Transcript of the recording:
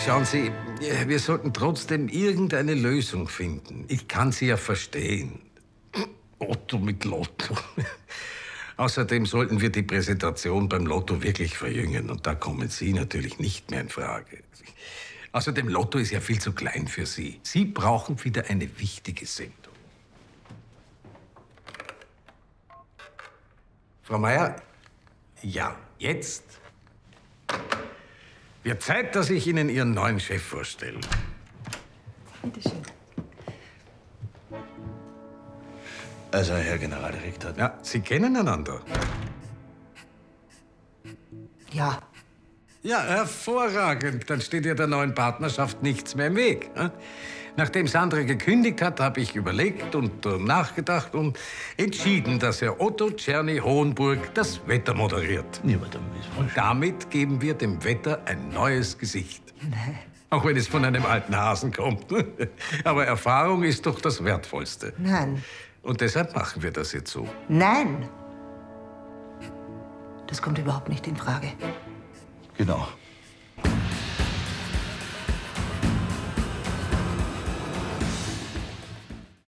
Schauen Sie, wir sollten trotzdem irgendeine Lösung finden. Ich kann Sie ja verstehen. Otto mit Lotto. Außerdem sollten wir die Präsentation beim Lotto wirklich verjüngen. Und da kommen Sie natürlich nicht mehr in Frage. Außerdem, Lotto ist ja viel zu klein für Sie. Sie brauchen wieder eine wichtige Sendung. Frau Meier? Ja, jetzt wird Zeit, dass ich Ihnen Ihren neuen Chef vorstelle. Bitte schön. Also, Herr Generaldirektor. Ja, Sie kennen einander. Ja. Ja, hervorragend. Dann steht ja der neuen Partnerschaft nichts mehr im Weg. Nachdem Sandra gekündigt hat, habe ich überlegt und nachgedacht und entschieden, dass Herr Otto Czerny Hohenburg das Wetter moderiert. Ja, aber dann ist falsch. Damit geben wir dem Wetter ein neues Gesicht. Nein. Auch wenn es von einem alten Hasen kommt. Aber Erfahrung ist doch das Wertvollste. Nein. Und deshalb machen wir das jetzt so. Nein. Das kommt überhaupt nicht in Frage. Genau.